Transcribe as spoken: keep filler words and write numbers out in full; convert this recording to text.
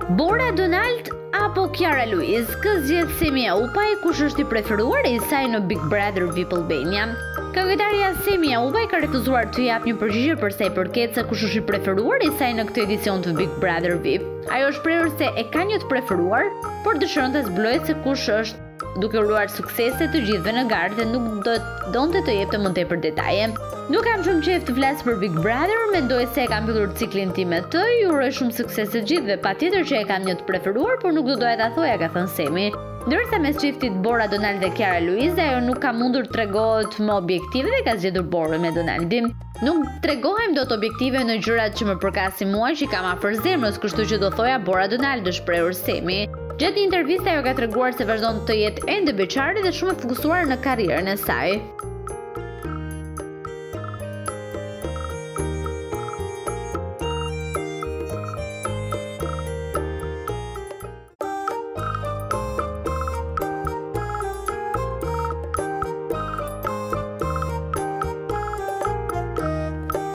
Bora Donald apo Kiara Luiz, kë zgjedh Semi Jaupaj, kush është i preferuar i saj në Big Brother V I P Albania. Këngëtarja Semi Jaupaj ka refuzuar të japë një përgjigje për sa i përket se kush është i preferuar i saj në këtë edicion të Big Brother V I P. Ajo shprehur se e ka një të preferuar, por dëshiron të zbulojë se kush është, duke uruar suksese të gjithëve në garë dhe nuk do donte të jepte më tepër detaje. Nuk kam shumë qejf të flas për Big Brother, mendoj se e kam mbyllur ciklin tim me të, ju uroj shumë sukses të gjithëve, patjetër që e kam një të preferuar, por nuk do doja ta thoja, ka thënë Semi. Ndërsa mes çiftit Bora Donald dhe Kiara Luiz, ajo nuk ka mundur të tregohet më objektive dhe ka zgjedhur Borën me Donaldin. Nuk tregohem dot objektive në gjërat që më përkasin mua që i kam afër zemrës, kështu që do thoja Bora Donald, shprehur Semi. Gjatë një interviste ajo ka treguar se vazhdon të jetë ende beqare dhe shumë e fokusuar në karrierën e saj.